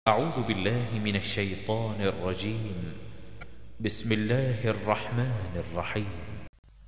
أعوذ بالله من الشيطان الرجيم. بسم الله الرحمن الرحيم.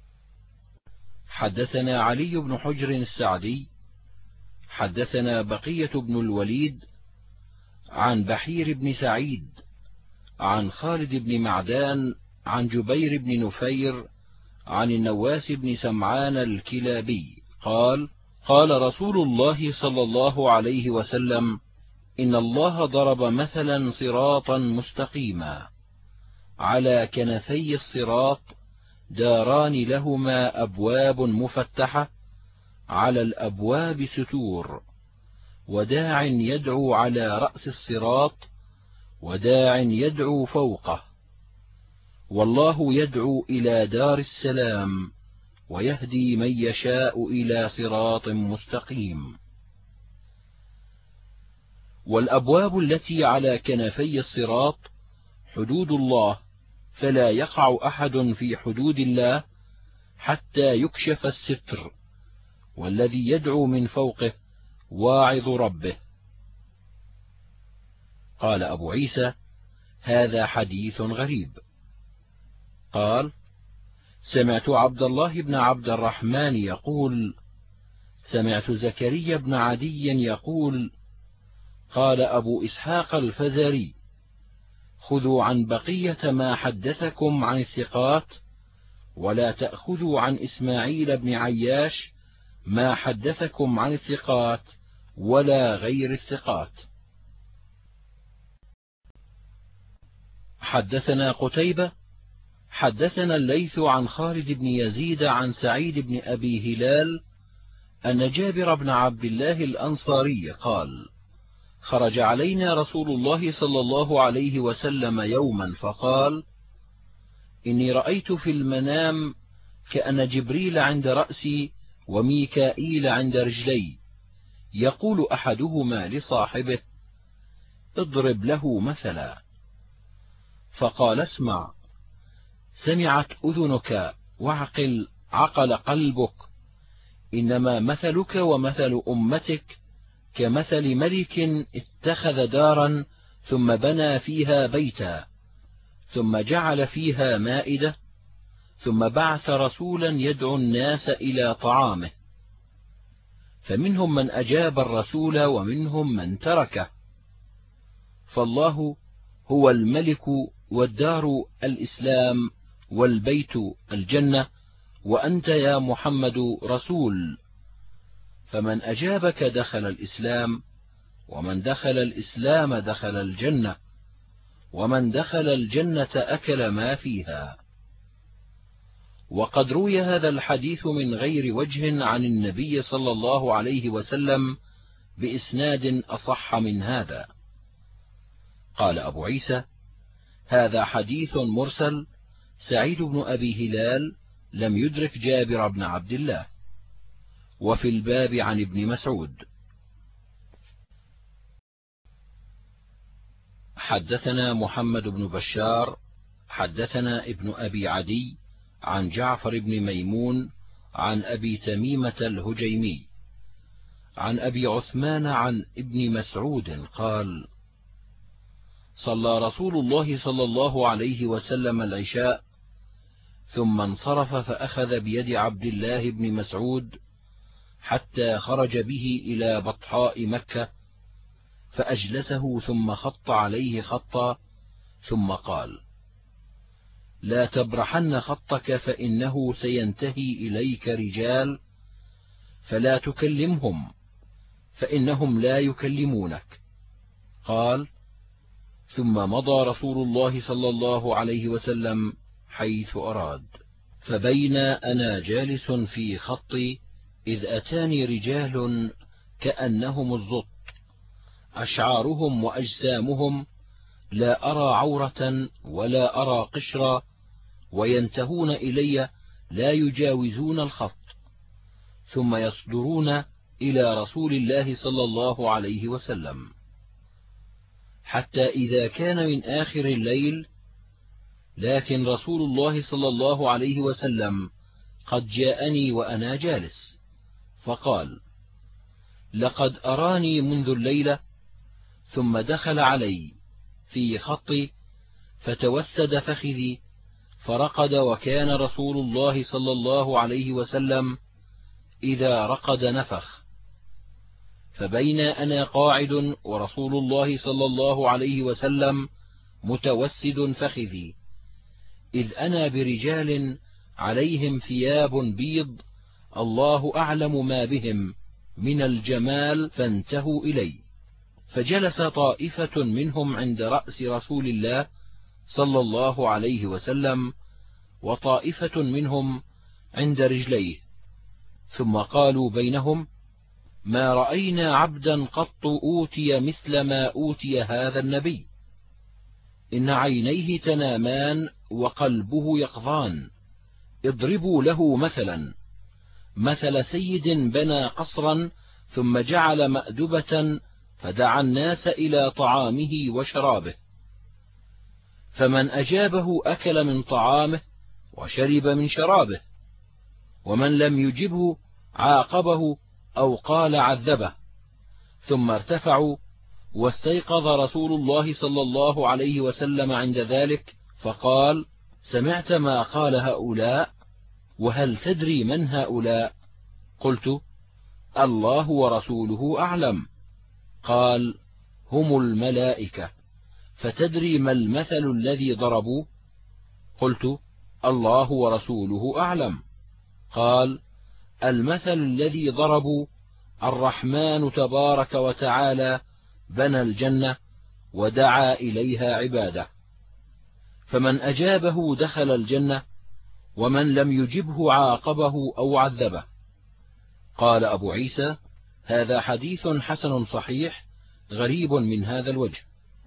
حدثنا علي بن حجر السعدي حدثنا بقية بن الوليد عن بحير بن سعيد عن خالد بن معدان عن جبير بن نفير عن النواس بن سمعان الكلابي قال: قال رسول الله صلى الله عليه وسلم: إن الله ضرب مثلا صراطا مستقيما على كنفي الصراط داران لهما أبواب مفتحة، على الأبواب ستور، وداع يدعو على رأس الصراط، وداع يدعو فوقه، والله يدعو إلى دار السلام ويهدي من يشاء إلى صراط مستقيم. والأبواب التي على كنفي الصراط حدود الله، فلا يقع أحد في حدود الله حتى يكشف الستر، والذي يدعو من فوقه واعظ ربه. قال أبو عيسى: هذا حديث غريب. قال: سمعت عبد الله بن عبد الرحمن يقول: سمعت زكريا بن عدي يقول: قال أبو إسحاق الفزاري: خذوا عن بقية ما حدثكم عن الثقات، ولا تأخذوا عن إسماعيل بن عياش ما حدثكم عن الثقات ولا غير الثقات. حدثنا قتيبة حدثنا الليث عن خالد بن يزيد عن سعيد بن أبي هلال أن جابر بن عبد الله الأنصاري قال: خرج علينا رسول الله صلى الله عليه وسلم يوما فقال: إني رأيت في المنام كأن جبريل عند رأسي وميكائيل عند رجلي، يقول أحدهما لصاحبه: اضرب له مثلا. فقال: اسمع، سمعت أذنك عقل قلبك، إنما مثلك ومثل أمتك كمثل ملك اتخذ دارا ثم بنى فيها بيتا، ثم جعل فيها مائدة، ثم بعث رسولا يدعو الناس إلى طعامه، فمنهم من أجاب الرسول ومنهم من تركه، فالله هو الملك، والدار الإسلام، والبيت الجنة، وأنت يا محمد رسول، فمن أجابك دخل الإسلام، ومن دخل الإسلام دخل الجنة، ومن دخل الجنة أكل ما فيها. وقد روي هذا الحديث من غير وجه عن النبي صلى الله عليه وسلم بإسناد أصح من هذا. قال أبو عيسى: هذا حديث مرسل، سعيد بن أبي هلال لم يدرك جابر بن عبد الله. وفي الباب عن ابن مسعود. حدثنا محمد بن بشار حدثنا ابن أبي عدي عن جعفر بن ميمون عن أبي تميمة الهجيمي عن أبي عثمان عن ابن مسعود قال: صلى رسول الله صلى الله عليه وسلم العشاء، ثم انصرف فأخذ بيد عبد الله بن مسعود حتى خرج به إلى بطحاء مكة، فأجلسه ثم خط عليه خطا، ثم قال: لا تبرحن خطك، فإنه سينتهي إليك رجال فلا تكلمهم، فإنهم لا يكلمونك. قال: ثم مضى رسول الله صلى الله عليه وسلم حيث أراد، فبين أنا جالس في خطي إذ أتاني رجال كأنهم الزط، أشعارهم وأجسامهم لا أرى عورة ولا أرى قشرا، وينتهون إلي لا يجاوزون الخط، ثم يصدرون إلى رسول الله صلى الله عليه وسلم، حتى إذا كان من آخر الليل، لكن رسول الله صلى الله عليه وسلم قد جاءني وأنا جالس، فقال: لقد أراني منذ الليلة ثم دخل علي في خطي فتوسد فخذي فرقد، وكان رسول الله صلى الله عليه وسلم إذا رقد نفخ. فبين أنا قاعد ورسول الله صلى الله عليه وسلم متوسد فخذي، إذ أنا برجال عليهم ثياب بيض الله أعلم ما بهم من الجمال، فانتهوا إلي. فجلس طائفة منهم عند رأس رسول الله صلى الله عليه وسلم، وطائفة منهم عند رجليه، ثم قالوا بينهم: ما رأينا عبدا قط أوتي مثل ما أوتي هذا النبي، إن عينيه تنامان وقلبه يقظان، اضربوا له مثلا، مثل سيد بنى قصرا ثم جعل مأدبة فدعا الناس إلى طعامه وشرابه، فمن أجابه أكل من طعامه وشرب من شرابه، ومن لم يجبه عاقبه أو قال عذبه. ثم ارتفعوا، واستيقظ رسول الله صلى الله عليه وسلم عند ذلك فقال: سمعت ما قال هؤلاء؟ وهل تدري من هؤلاء؟ قلت: الله ورسوله أعلم. قال: هم الملائكة. فتدري ما المثل الذي ضربوه؟ قلت: الله ورسوله أعلم. قال: المثل الذي ضربوا: الرحمن تبارك وتعالى بنى الجنة ودعا إليها عباده، فمن أجابه دخل الجنة، ومن لم يجبه عاقبه أو عذبه. قال أبو عيسى: هذا حديث حسن صحيح غريب من هذا الوجه.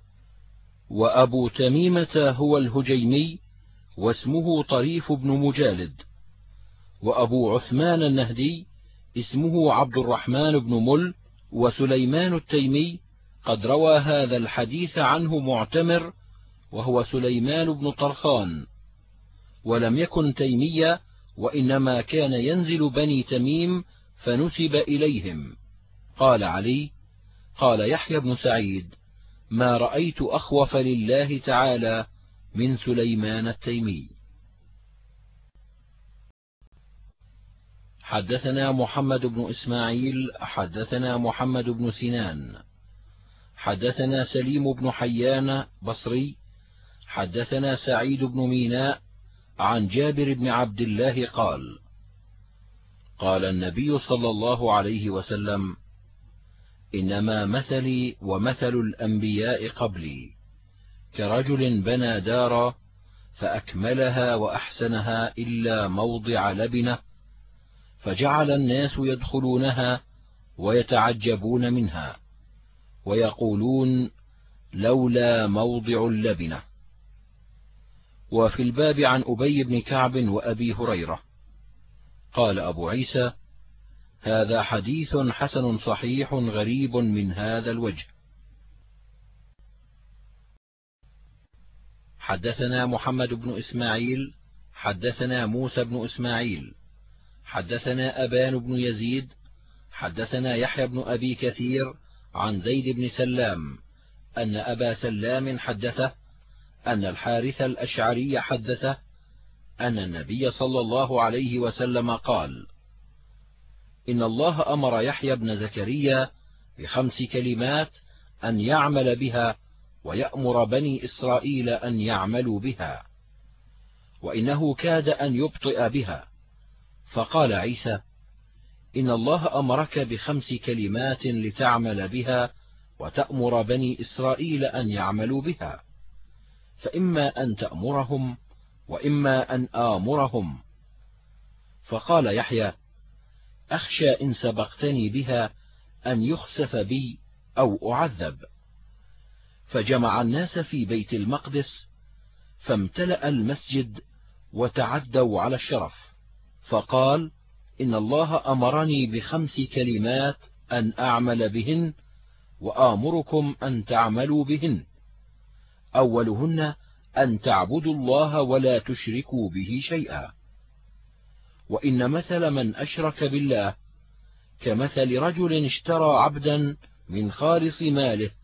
وأبو تميمة هو الهجيمي، واسمه طريف بن مجالد. وأبو عثمان النهدي اسمه عبد الرحمن بن مل. وسليمان التيمي قد روى هذا الحديث عنه معتمر، وهو سليمان بن طرخان، ولم يكن تيمية، وإنما كان ينزل بني تميم فنسب إليهم. قال علي: قال يحيى بن سعيد: ما رأيت أخوف لله تعالى من سليمان التيمي. حدثنا محمد بن إسماعيل حدثنا محمد بن سنان حدثنا سليم بن حيان بصري حدثنا سعيد بن ميناء عن جابر بن عبد الله قال: قال النبي صلى الله عليه وسلم: إنما مثلي ومثل الأنبياء قبلي كرجل بنى دارا فأكملها وأحسنها إلا موضع لبنة، فجعل الناس يدخلونها ويتعجبون منها ويقولون: لولا موضع اللبنة. وفي الباب عن أبي بن كعب وأبي هريرة. قال أبو عيسى: هذا حديث حسن صحيح غريب من هذا الوجه. حدثنا محمد بن إسماعيل حدثنا موسى بن إسماعيل حدثنا أبان بن يزيد حدثنا يحيى بن أبي كثير عن زيد بن سلام أن أبا سلام حدثه أن الحارث الأشعري حدثه أن النبي صلى الله عليه وسلم قال: إن الله أمر يحيى بن زكريا ب5 كلمات أن يعمل بها، ويأمر بني إسرائيل أن يعملوا بها، وإنه كاد أن يبطئ بها. فقال عيسى: إن الله أمرك ب5 كلمات لتعمل بها وتأمر بني إسرائيل أن يعملوا بها، فإما أن تأمرهم وإما أن آمرهم. فقال يحيى: أخشى إن سبقتني بها أن يخسف بي أو أعذب. فجمع الناس في بيت المقدس فامتلأ المسجد وتعدوا على الشرف. فقال: إن الله أمرني ب5 كلمات أن أعمل بهن وآمركم أن تعملوا بهن. أولهن أن تعبدوا الله ولا تشركوا به شيئا. وإن مثل من أشرك بالله كمثل رجل اشترى عبدا من خالص ماله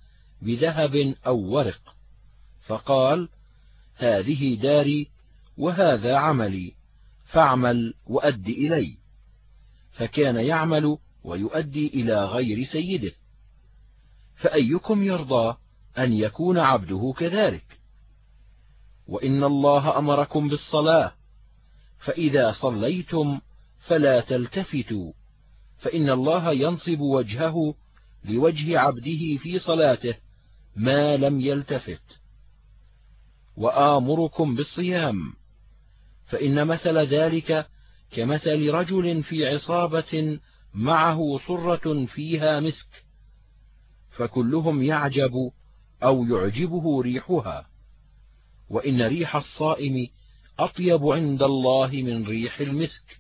بذهب أو ورق، فقال: هذه داري وهذا عملي، فاعمل وأد إلي. فكان يعمل ويؤدي إلى غير سيده. فأيكم يرضى أن يكون عبده كذلك؟ وإن الله أمركم بالصلاة، فإذا صليتم فلا تلتفتوا، فإن الله ينصب وجهه لوجه عبده في صلاته ما لم يلتفت. وآمركم بالصيام، فإن مثل ذلك كمثل رجل في عصابة معه صرة فيها مسك، فكلهم يعجب أو يعجبه ريحها، وإن ريح الصائم أطيب عند الله من ريح المسك.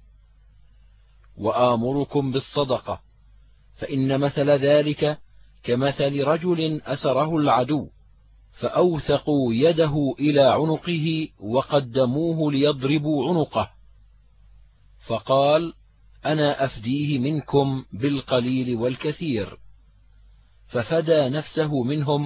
وآمركم بالصدقة، فإن مثل ذلك كمثل رجل أسره العدو، فأوثقوا يده إلى عنقه وقدموه ليضربوا عنقه، فقال: أنا أفديه منكم بالقليل والكثير، ففدى نفسه منهم.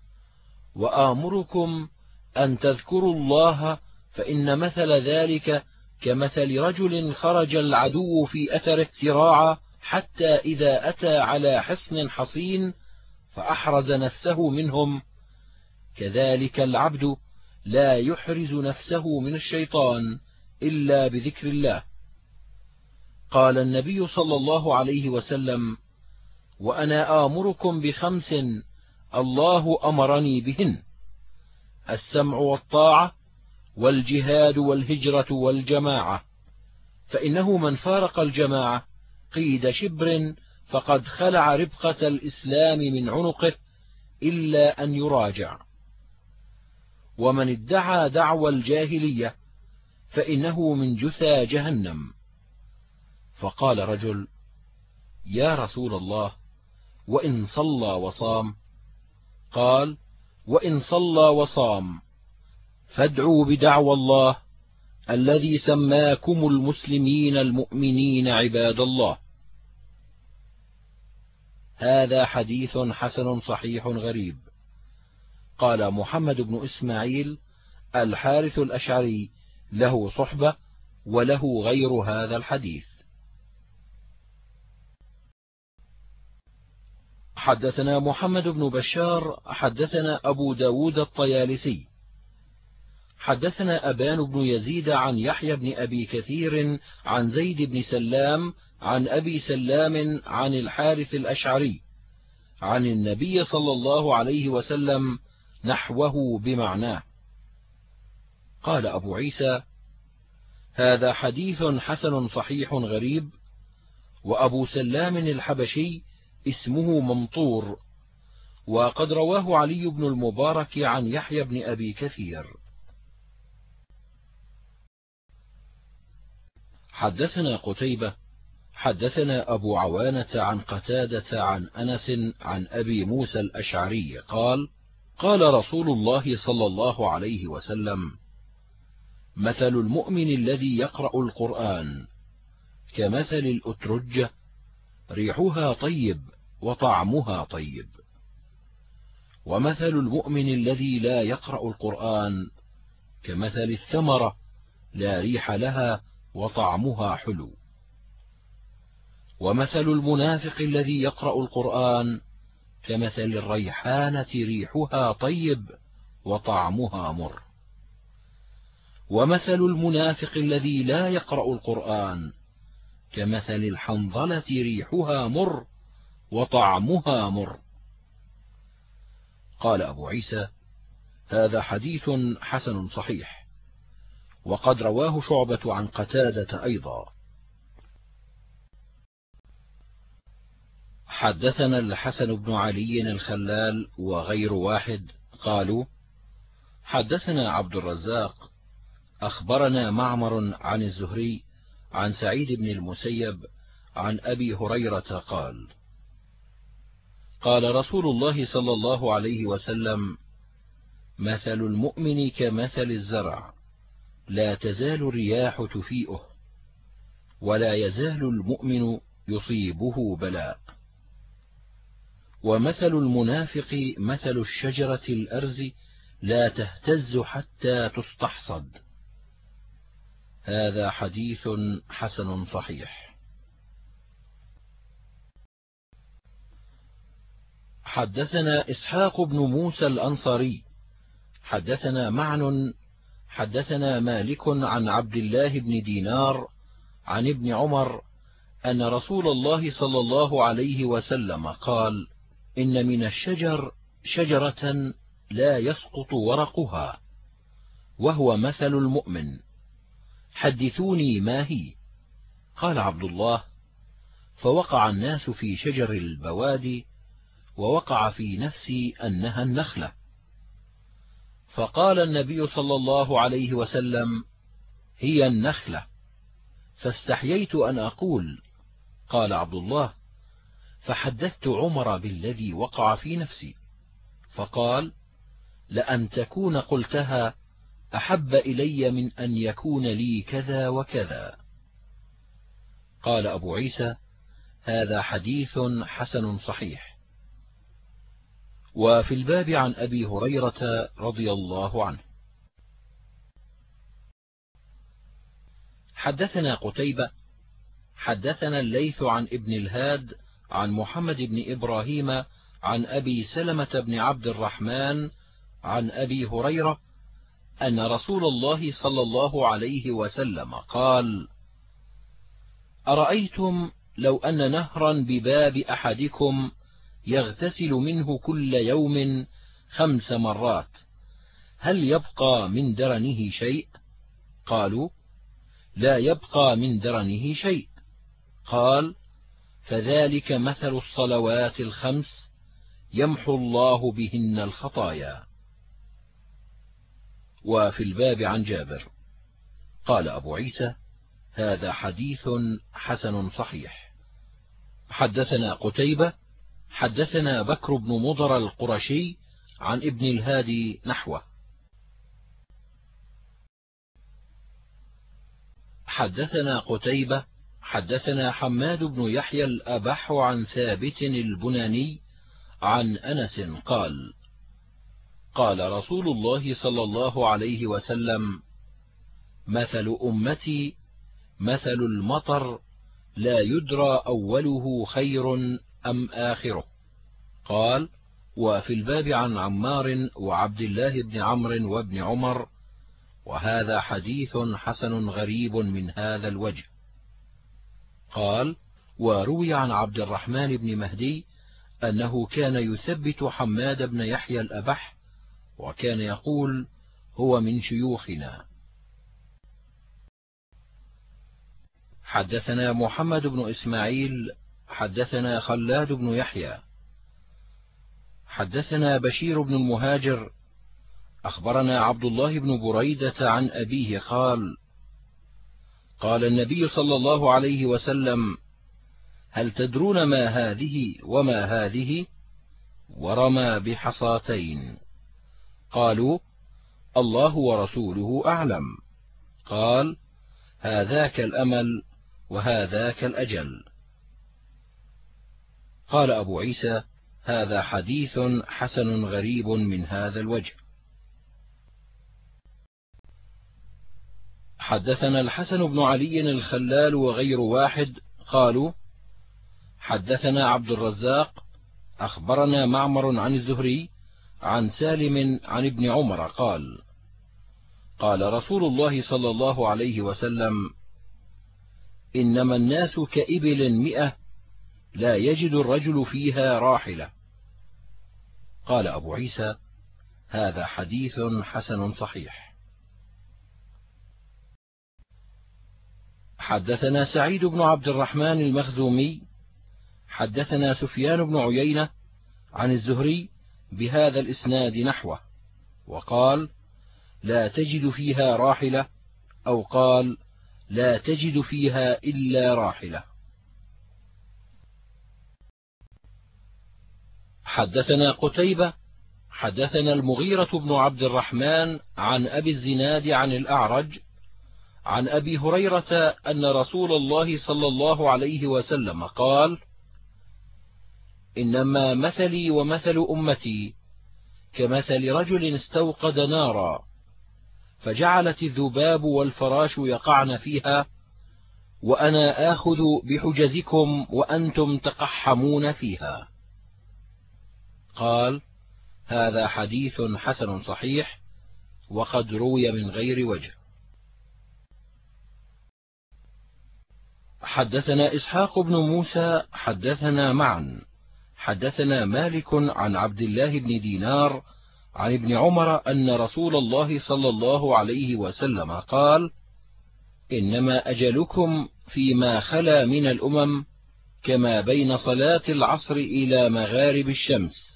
وآمركم أن تذكروا الله، فإن مثل ذلك كمثل رجل خرج العدو في أثره سراعا، حتى إذا أتى على حصن حصين فأحرز نفسه منهم، كذلك العبد لا يحرز نفسه من الشيطان إلا بذكر الله. قال النبي صلى الله عليه وسلم: وأنا آمركم بخمس الله أمرني بهن: السمع والطاعة، والجهاد، والهجرة، والجماعة. فإنه من فارق الجماعة قيد شبر فقد خلع ربقة الإسلام من عنقه إلا أن يراجع. ومن ادعى دعوى الجاهلية فإنه من جثى جهنم. فقال رجل: يا رسول الله، وإن صلى وصام؟ قال: وإن صلى وصام فادعوا بدعوى الله الذي سماكم المسلمين المؤمنين عباد الله. هذا حديث حسن صحيح غريب. قال محمد بن إسماعيل: الحارث الأشعري له صحبة وله غير هذا الحديث. حدثنا محمد بن بشار حدثنا أبو داود الطيالسي حدثنا أبان بن يزيد عن يحيى بن أبي كثير عن زيد بن سلام عن أبي سلام عن الحارث الأشعري عن النبي صلى الله عليه وسلم نحوه بمعناه. قال أبو عيسى: هذا حديث حسن صحيح غريب. وأبو سلام الحبشي اسمه ممطور، وقد رواه علي بن المبارك عن يحيى بن أبي كثير. حدثنا قتيبة حدثنا أبو عوانة عن قتادة عن أنس عن أبي موسى الأشعري قال: قال رسول الله صلى الله عليه وسلم: مثل المؤمن الذي يقرأ القرآن كمثل الأترجة، ريحها طيب وطعمها طيب. ومثل المؤمن الذي لا يقرأ القرآن كمثل الثمرة، لا ريح لها وطعمها حلو. ومثل المنافق الذي يقرأ القرآن كمثل الريحانة، ريحها طيب وطعمها مر. ومثل المنافق الذي لا يقرأ القرآن كمثل الحنظلة، ريحها مر وطعمها مر. قال أبو عيسى: هذا حديث حسن صحيح، وقد رواه شعبة عن قتادة أيضا. حدثنا الحسن بن علي الخلال وغير واحد قالوا: حدثنا عبد الرزاق أخبرنا معمر عن الزهري عن سعيد بن المسيب عن أبي هريرة قال: قال رسول الله صلى الله عليه وسلم: مثل المؤمن كمثل الزرع، لا تزال الرياح تفيئه، ولا يزال المؤمن يصيبه بلاء. ومثل المنافق مثل الشجرة الأرز لا تهتز حتى تستحصد. هذا حديث حسن صحيح. حدثنا إسحاق بن موسى الأنصاري حدثنا معن حدثنا مالك عن عبد الله بن دينار عن ابن عمر أن رسول الله صلى الله عليه وسلم قال: إن من الشجر شجرة لا يسقط ورقها، وهو مثل المؤمن، حدثوني ما هي؟ قال عبد الله: فوقع الناس في شجر البوادي، ووقع في نفسي أنها النخلة. فقال النبي صلى الله عليه وسلم: هي النخلة، فاستحييت أن أقول. قال عبد الله: فحدثت عمر بالذي وقع في نفسي، فقال: لأن تكون قلتها أحب إلي من أن يكون لي كذا وكذا. قال أبو عيسى: هذا حديث حسن صحيح. وفي الباب عن أبي هريرة رضي الله عنه. حدثنا قتيبة حدثنا الليث عن ابن الهاد عن محمد بن إبراهيم عن أبي سلمة بن عبد الرحمن عن أبي هريرة أن رسول الله صلى الله عليه وسلم قال: أرأيتم لو أن نهرا بباب أحدكم يغتسل منه كل يوم 5 مرات، هل يبقى من درنه شيء؟ قالوا: لا يبقى من درنه شيء. قال: فذلك مثل الصلوات 5 يمحو الله بهن الخطايا. وفي الباب عن جابر. قال أبو عيسى: هذا حديث حسن صحيح. حدثنا قتيبة حدثنا بكر بن مضر القرشي عن ابن الهادي نحوه. حدثنا قتيبة حدثنا حماد بن يحيى الأبح عن ثابت البناني عن أنس قال: قال رسول الله صلى الله عليه وسلم: مثل أمتي مثل المطر، لا يدرى أوله خير أم آخره. قال: وفي الباب عن عمار وعبد الله بن عمرو وابن عمر، وهذا حديث حسن غريب من هذا الوجه. قال: وروي عن عبد الرحمن بن مهدي أنه كان يثبت حماد بن يحيى الأبح، وكان يقول: هو من شيوخنا. حدثنا محمد بن إسماعيل حدثنا خلاد بن يحيى حدثنا بشير بن المهاجر أخبرنا عبد الله بن بريدة عن أبيه قال: قال النبي صلى الله عليه وسلم: هل تدرون ما هذه وما هذه؟ ورمى بحصاتين. قالوا: الله ورسوله أعلم. قال: هذاك الأمل وهذاك الأجل. قال أبو عيسى: هذا حديث حسن غريب من هذا الوجه. حدثنا الحسن بن علي الخلال وغير واحد قالوا: حدثنا عبد الرزاق أخبرنا معمر عن الزهري عن سالم عن ابن عمر قال: قال رسول الله صلى الله عليه وسلم: إنما الناس كإبل 100 لا يجد الرجل فيها راحلة. قال أبو عيسى: هذا حديث حسن صحيح. حدثنا سعيد بن عبد الرحمن المخزومي حدثنا سفيان بن عيينة عن الزهري بهذا الإسناد نحوه، وقال: لا تجد فيها راحلة، أو قال: لا تجد فيها إلا راحلة. حدثنا قتيبة حدثنا المغيرة بن عبد الرحمن عن أبي الزناد عن الأعرج عن أبي هريرة أن رسول الله صلى الله عليه وسلم قال: إنما مثلي ومثل أمتي كمثل رجل استوقد نارا فجعلت الذباب والفراش يقعن فيها، وأنا آخذ بحجزكم وأنتم تقحمون فيها. قال: هذا حديث حسن صحيح، وقد روي من غير وجه. حدثنا إسحاق بن موسى حدثنا معا حدثنا مالك عن عبد الله بن دينار عن ابن عمر أن رسول الله صلى الله عليه وسلم قال: إنما أجلكم فيما خلا من الأمم كما بين صلاة العصر إلى مغارب الشمس،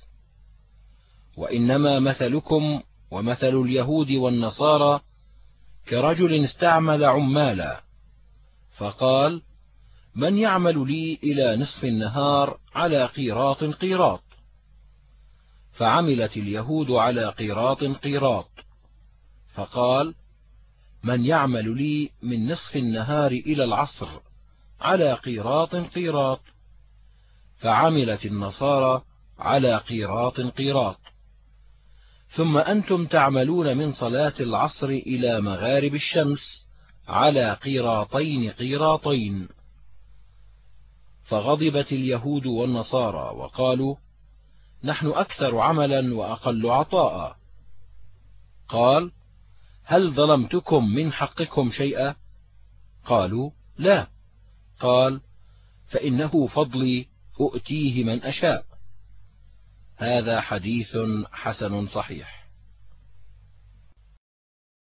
وإنما مثلكم ومثل اليهود والنصارى كرجل استعمل عمالا فقال: من يعمل لي إلى نصف النهار على قيراط قيراط؟ فعملت اليهود على قيراط قيراط، فقال: من يعمل لي من نصف النهار إلى العصر على قيراط قيراط؟ فعملت النصارى على قيراط قيراط. ثم أنتم تعملون من صلاة العصر إلى مغارب الشمس على قيراطين قيراطين. فغضبت اليهود والنصارى وقالوا: نحن أكثر عملا وأقل عطاء. قال: هل ظلمتكم من حقكم شيئا؟ قالوا: لا. قال: فإنه فضلي أؤتيه من أشاء. هذا حديث حسن صحيح.